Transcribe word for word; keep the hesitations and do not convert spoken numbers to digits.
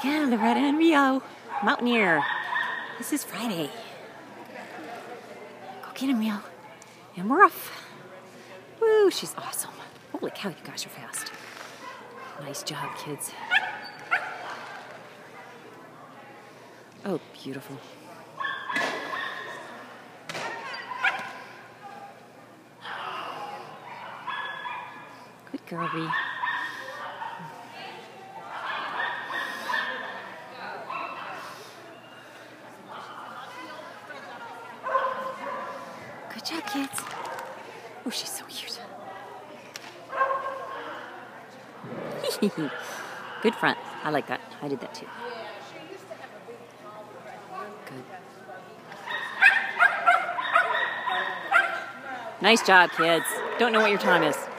again, Loretta and Rio. Mountaineer. This is Friday. Go get him, Rio. And we're off. Woo, she's awesome. Holy cow, you guys are fast. Nice job, kids. Oh, beautiful. Good girl, Ree. Good job, kids. Oh, she's so cute. Good front. I like that. I did that too. Good. Nice job, kids. Don't know what your time is.